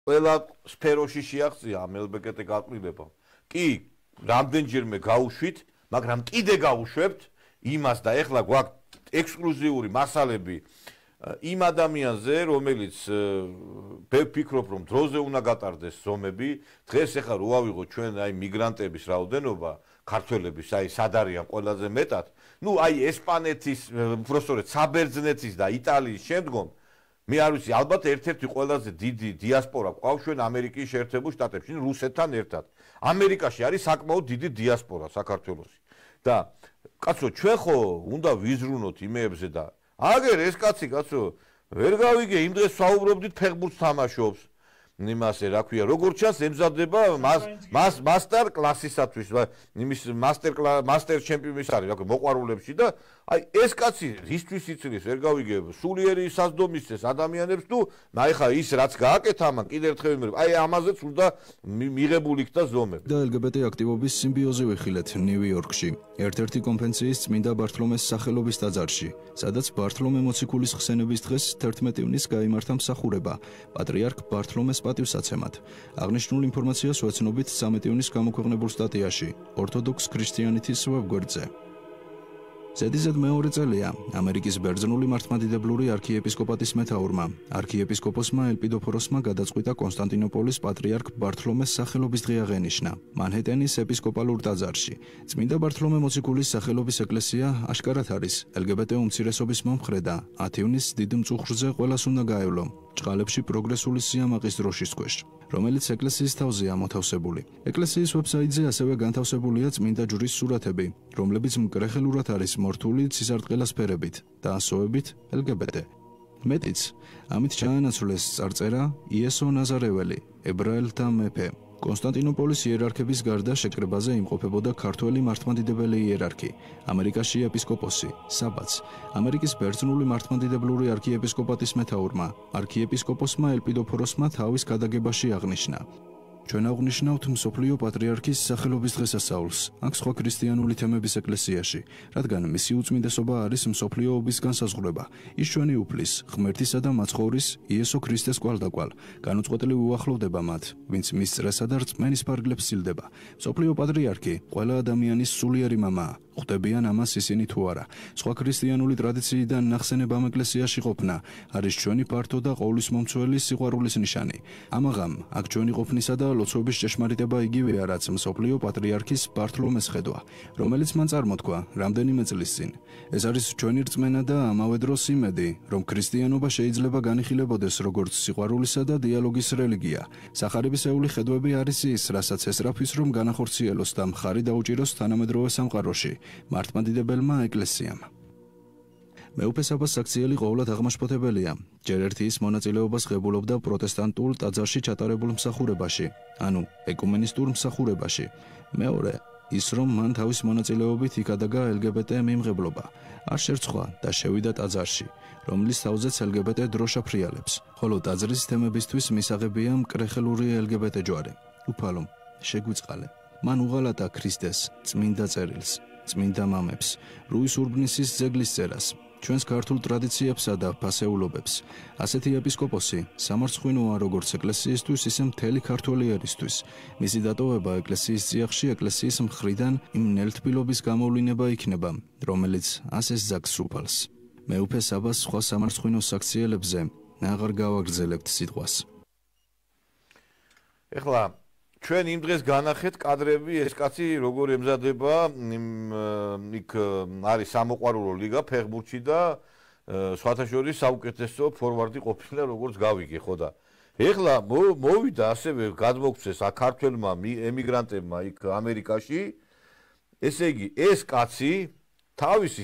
ყველა სფეროში შეაღწია ამ LGBT გაკვლილება. კი, რამდენჯერმე გავუშვით, მაგრამ კიდე გავუშვებთ იმას და ეხლა გვაქვს ექსკლუზიური მასალები იმ ადამიანზე, რომელიც ვფიქრობ, რომ დროზე უნდა გატარდეს ზომები, დღეს ეხლა რო ავიღოთ ჩვენ აი მიგრანტების რაოდენობა, ქართველების, აი სად არიან ყველაზე მეტად, ნუ აი ესპანეთის, უბრალოდ საბერძნეთის და იტალიის შემდგომ მე არ ვიცი, ალბათ ერთ-ერთი ყველაზე დიდი დიასპორა ყავს ჩვენ ამერიკის შეერთებულ შტატებში, რუსეთთან ერთად. ამერიკაში არის საკმაოდ დიდი დიასპორა საქართველოსი. და კაცო, ჩვენ ხო უნდა ვიზრუნოთ იმეებზე და აგერ ეს კაცი, კაცო, ვერ გავიგე, იმ დღეს საუბრობდით ფეხბურთს თამაშობს. იმასე, რა ქვია, როგორც ჩანს, ემზადება მასტერ კლასისათვის, იმის მასტერ ჩემპიონის არის, რა ქვია, მოყვარულებში და აი ეს კაცი ისთვის იცრის, ვერ გავიგე, სულიერი საზდომის ეს ადამიანებს თუ ნაიხა ის რაც გააკეთა ამან, კიდევ ერთხელ ვიმეორებ, აი ამაზეც უნდა მიღებული იქნა ზომები. და LGBT აქტივობის სიმბიოზი ვიხილეთ ნიუ-იორკში, ერთ-ერთი კონფერენციის წმინდა ბართლომეს სახელობის ტაძარში, სადაც ბართლომე მოციქულის ხსენების დღეს 11 ივნისს გაიმართა მსახურება პატრიარქ ბართლომეს პატივსაცემად. აღნიშნულ ინფორმაციას ვეცნობით 13 ივნისს გამოქვეყნებულ სტატიაში ორთოდოქს ქრისტიანეთის ვებგვერდზე. ზედიზედ მეორე წელია ამერიკის ბერძნული მართლმადიდებლური არქიეპისკოპატის მეთაურმა, არქიეპისკოპოსმა ელპიდოფოროსმა გადაწყვიტა კონსტანტინოპოლის პატრიარქ ბართლომეს სახელობის დღე აღენიშნა მანჰეტენის ეპისკოპალურ ტაძარში. წმინდა ბართლომე მოციქულის სახელობის ეკლესია აშკარად არის LGBT უმცირესობის მომხრე და 10 ივნისს დიდ მწუხრზე ყველას უნდა გაევლო ჭყალებში პროგრესული სიამაყის დროშის ქვეშ, რომელიც ეკლესიის თავზეა მოთავსებული. ეკლესიის ვებსაიტზე ასევე განთავსებულია წმინდა ჯვრის სურათები, რომლებიც მკრეხელურად არის მორთული ცისარტყელას ფერებით და ასოებით LGBT. მეტიც, ამით ჩაანაცვლეს წარწერა იესო ნაზარეველი, ებრაელთა მეფე. კონსტანტინოპოლის იერარქების გარდა შეკრებაზე იმყოფებოდა ქართველი მართლმადიდებელი იერარქი, ამერიკაში ეპისკოპოსი, საბაც, ამერიკის ბერძნული მართლმადიდებლური არქიეპისკოპატის მეთაურმა, არქიეპისკოპოსმა ელპიდოფოროსმა თავის გადაგებაში აღნიშნა. ჩვენ აღნიშნავთ მსოფლიო პატრიარქის სახელობის დღესასწაულს, აქ სხვა ქრისტიანული თემების ეკლესიაში, რადგან მისი უწმინდესობა არის მსოფლიოობის განსაზღვრება, ის ჩვენი უფლის, ღმერთისა და მაცხოვრის იესო ქრისტეს კვალდაკვალ, განუწყვეტლივ უახლოვდება მათ, ვინც მის წრესა და რწმენის ფარგლებს სილდება. მსოფლიო პატრიარქი ყველა ადამიანის სულიერი მამაა. ხვდებიან ამას ისინი თუ არა. სხვა ქრისტიანული ტრადიციიდან ნახსენებ ამ ეკლესიაში ყოფნა არის ჩვენი ფართო და ყოვლისმომცველი სიყვარულის ნიშანი. ამაღამ, აქ ჩვენი ყოფნისა და ლოცვების ჭეშმარიტება იგივეა, რაც მსოფლიო პატრიარქის ბართლომეს ხედვა, რომელიც მან წარმოთქვა რამდენიმე წლის წინ. ეს არის ჩვენი რწმენა და ამავე დროს იმედი, რომ ქრისტიანობა შეიძლება განიხილებოდეს როგორც სიყვარულისა და დიალოგის რელიგია. სახარებისეული ხედვები არის ის, რასაც ესწრაფვის რომ განახორციელოს და მხარი დაუჭიროს თანამედროვე სამყაროში. მართლმადიდებელმა ეკლესიამ. მეუფე საბას საქციელი ყოვლად აღმაშფოთებელია. ჯერ ერთი ის მონაწილეობას ღებულობდა პროტესტანტულ ტაძარში ჩატარებულ მსახურებაში, ანუ ეკუმენისტურ მსახურებაში. მეორე, ის რომ მან თავის მონაწილეობით იქადაგა LGBT მიმღებლობა, არ შერცხვა და შევიდა ტაძარში, რომლის თავზეც LGBT დროშა ფრიალებს, ხოლო ტაძრის თემებისთვის მისაღებია მკრეხელური LGBT ჯვარი. უფალო, შეგვიწყალე. მან უღალატა ქრისტეს, წმინდა წერილს, წმინდა მამებს, რუის ურბნისის ძეგლის წერას, ჩვენს ქართულ ტრადიციებსა და ფასეულობებს. ასეთი ეპისკოპოსი სამარცხვინოა როგორც ეკლესიისთვის, ისე მთელი ქართველი ერისთვის. მისი დატოვება ეკლესიის წიაღში ეკლესიის მხრიდან იმ ნელთბილობის გამოვლინება იქნება, რომელიც ასეს ძაგს უფალს. მეუფე საბას სხვა სამარცხვინო საქციელებზე აღარ გავაგრძელებთ სიტყვას. ეხლა ჩვენ იმ დღეს განახეთ კადრები, ეს კაცი როგორ ემზადება, იქ არის სამოყვარულო ლიგა ფეხბურთში და სხვათა შორის საუკეთესო ფორვარდი ყოფილა, როგორც გავიგე, ხო და ეხლა მოვიდა ასევე გადმოგვცეს ქართველმა ემიგრანტებმა იქ ამერიკაში. ესე იგი, ეს კაცი თავისი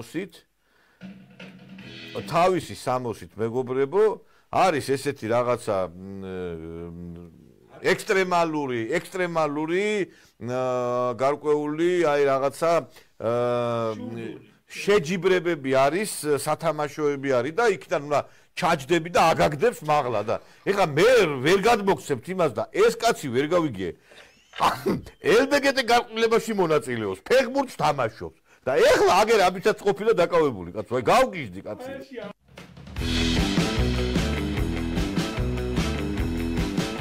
სამოსით მეგობრებო, არის ესეთი რაღაცა ექსტრემალური გარკვეული აი რაღაცა შეჯიბრებები არის, სათამაშოები არის და იქიდან უნდა ჩაჯდები და აგაგდებს მაღლა და ეხლა მე ვერ გადმოგცემთ იმას და ეს კაცი ვერ გავიგე LGBT გარყვნილებაში მონაწილეობს, ფეხბურთს თამაშობს და ეხლა აგერ ამითაც ყოფილა დაკავებული კაცო, აი გავგიჟდი კაცი.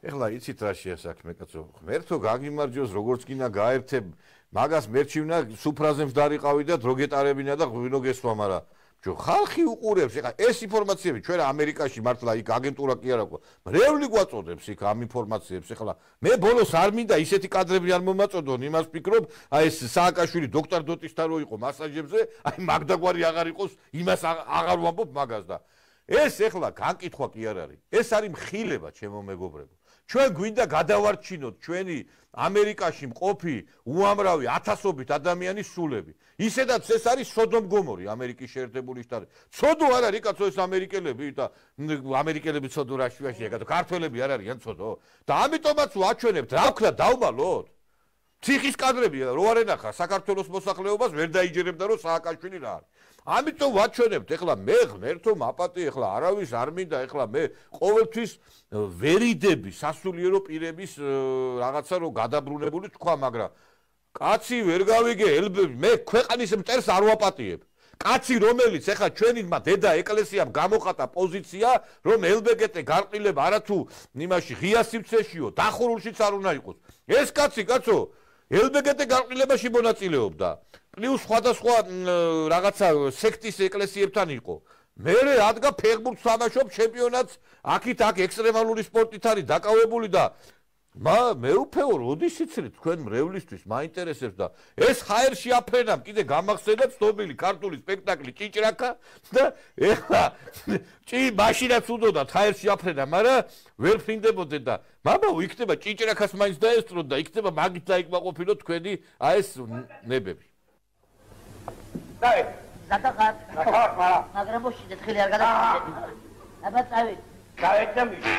ეხლა იცით რა შეასაქმე კაცო, ღმერთო გაგიმარჯოს როგორც გინდა გაერთებ, მაგას მერჩივნა სუფრაზე მდარიყავი და დროგეტარებინა და ღვინო გესვა, მაგრამ ხალხი უყურებს, ეხლა ეს ინფორმაციები ჩვენ ამერიკაში მართლა იქ აგენტურა კი არა ყო. მრევლი გვაწოდებს იქ ამ ინფორმაციებს, ეხლა მე ბოლოს არ მინდა ისეთი კადრები არ მომაწოდონ, იმას ვფიქრობ, აი ეს სააკაშვილი დოქტორ დოტისთან რო იყო მასაჟებზე, აი მაგდაგვარი აღარ იყოს, იმას აღარ ვამბობ მაგას და ეს ეხლა განკითხვა კი არ არის. ეს არის მხილება, ჩემო მეგობრებო. ჩვენ გვინდა გადავარჩინოთ ჩვენი ამერიკაში მყოფი უამრავი ათასობით ადამიანის სულები. ისედაც ეს არის სოდომ გომორი ამერიკის შეერთებული შტატები. ცოდო არ არის კაცო ეს ამერიკელები და ამერიკელები ცოდო რაშუაშია კაცო, ქართველები არ არიან ცოდო. და ამიტომაც ვაჩვენებთ, რა ვქნა დავმალოთ. ციხის კადრები რო არ ენახა საქართველოს მოსახლეობას ვერ დაიჯერებდა რომ სააკაშვილი რა არის. ამიტომ ვაჩვენებთ, ეხლა მე ღმერთო მაპატი, ეხლა არავის არ მინდა, ეხლა მე ყოველთვის ვერიდები სასულიერო პირების რაღაცა რო გადაბრუნებული თქვა, მაგრამ კაცი ვერ გავიგე, მე ქვეყანის მტერს არ ვაპატიებ. კაცი რომელიც ეხლა ჩვენმა დედა ეკლესიამ გამოხატა პოზიცია, რომ LBGT გარყილება არათუ იმაში ღია სივრცეშიო, დახურულშიც არ უნდა იყოს. ეს კაცი კაცო LBGT გარყილებაში მონაწილეობდა. პლუს სხვადასხვა რაღაცა სექტის ეკლესიებთან იყო. მერე ადგა ფეხბურთს თამაშობს ჩემპიონატს, აქით აქ ექსტრემალური სპორტით არის დაკავებული და მე უფეო როდის იცით თქვენ მრევლისთვის მაინტერესებს და ეს ჰაერში აფრენამ კიდე გამახსენდა ცნობილი ქართული სპექტაკლი ჭიჭრაკა და ეხლა მაშინაც უდოდა ჰაერში აფრენა, მაგრამ ვერ ფრინდებოდე და მამაო იქნება ჭიჭრაკას მაინც დაესწრო და იქნება მაგით დაიკმაყოფილო თქვენი ეს ნებები. დავით, გადახარ. მაგრამ მოშიდე თხილი არ გადახარდები. აბა წავით. დავით და მიში.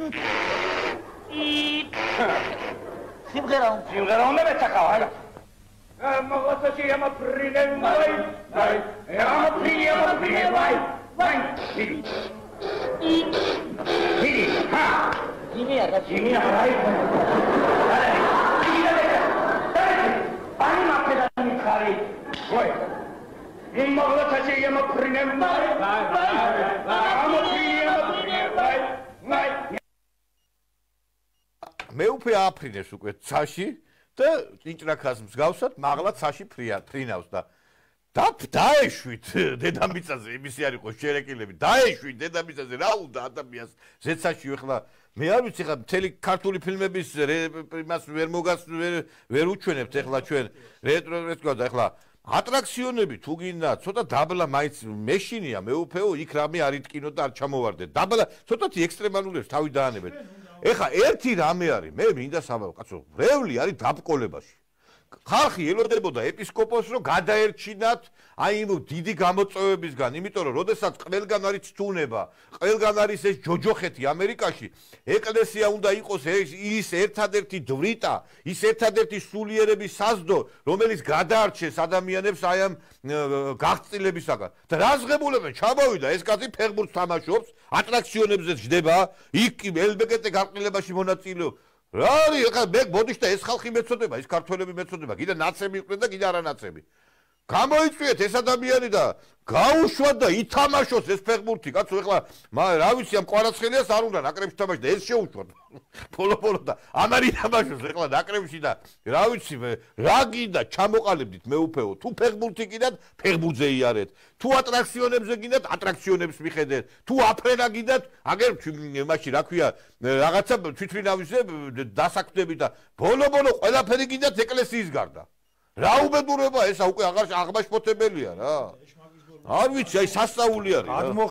სიმღერა უნდა მეცახავ, არა. მოგოწოჩი ამ პრინე ვაი. ამ პრინე ვაი. ვაი. დიდი. ჰა. ჯიმია და ჯიმია ვაი. pani მაქედა მიხარი. ვაი. იმ მოგოწოჩი ამ პრინე ვაი. ამ პრინე ვაი. ვაი. მე უფე აფრინეს უკვე ცაში და ჭინჭრაკას მსგავსად მაღლა ცაში ფრინავს და დაეშვით დედამიწაზე იმისი არ იყოს შერეკილები დაეშვით დედამიწაზე რა უნდა ადამიანს ზეცაში ეხლა მე არ ვიცი ხა მთელი ქართული ფილმების იმას ვერ ვერ უჩვენებთ ეხლა ჩვენ რეტრო და ეხლა ატრაქციონები თუ გინდა ცოტა დაბლა მაინც მეშინია მე უფეო იქ რამე არ იტკინო და არ ჩამოვარდეთ დაბლა ცოტათი ექსტრემალურებს თავი დაანებეთ ეხა ერთი რამე არის მე მინდა საბავ კაცო მრევლი არის დაბყოლებაში ხალხი ელოდებოდა ეპისკოპოსს რომ გადაერჩინათ აი იმ დიდი გამოწვევებისგან იმიტომ რომ როდესაც ყველგან არის ცუნება ყველგან არის ეს ჯოჯოხეთი ამერიკაში ეკლესია უნდა იყოს ის ერთადერთი დვრიტა ის ერთადერთი სულიერების საზდო რომელიც გადაარჩეს ადამიანებს აი ამ გაღწილებისაგან და რა ზღებულებენ ჩამოვიდა ეს კაცი ფეხბურთს თამაშობს ატრაქციონებზე ჯდება იქ LBGT გარყილებაში მონაწილეობს რა არის ახლა მე ბოდიშ და ეს ხალხი მეწოდება ის ქართველები მეწოდება კიდე ნაცები იყვნენ და კიდე არანაცები გამოიწვიეთ ეს ადამიანი და გაუშვათ და ითამაშოს ეს ფეხბურთი კაცო ეხლა რა ვიცი ამ კვარაცხელიას არ უნდა ნაკრებში თამაშდა ეს შეუშვათ ბოლო და ამარი თამაშოს ეხლა ნაკრებში და რა ვიცი რა გინდა ჩამოყალიბდით მე უფეო თუ ფეხბურთი გინდათ ფეხბურთზე იარეთ თუ ატრაქციონებზე გინდათ ატრაქციონებს მიხედეთ თუ აფრენა გინდათ აგერ მაშინ რა ქვია რაღაცა თვითმფრინავზე დასაქმდებით და ბოლო ყველაფერი გინდათ ეკლესიის გარდა რა უბედურება ესა უკვე აღარ აღმაშფოთებელია რა არ ვიცი აი სასწაული არის რა